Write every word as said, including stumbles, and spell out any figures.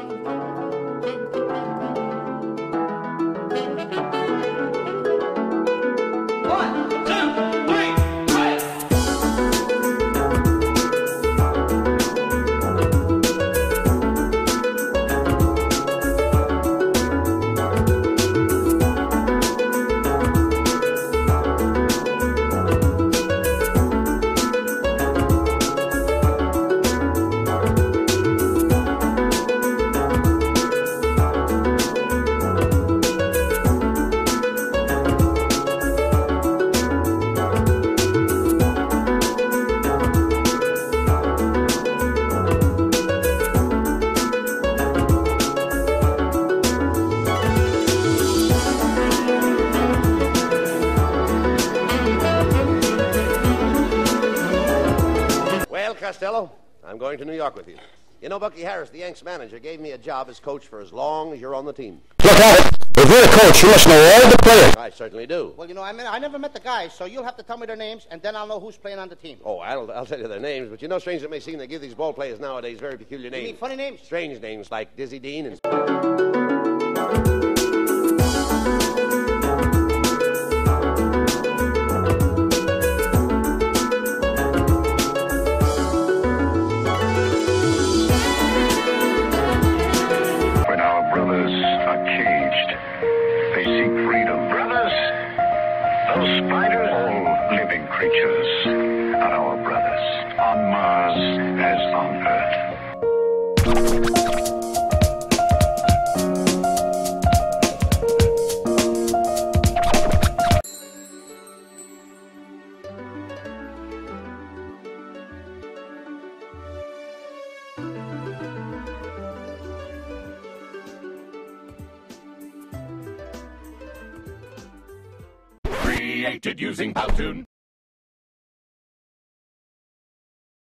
Costello, I'm going to New York with you. You know, Bucky Harris, the Yanks manager, gave me a job as coach for as long as you're on the team. Look at it. If you're a coach, you must know all the players. I certainly do. Well, you know, I mean, I never met the guys, so you'll have to tell me their names, and then I'll know who's playing on the team. Oh, I'll, I'll tell you their names, but you know, strange it may seem, they give these ball players nowadays very peculiar names. You mean funny names? Strange names like Dizzy Dean and... Spiders, all living creatures, are our brothers, on Mars as on Created using Powtoon.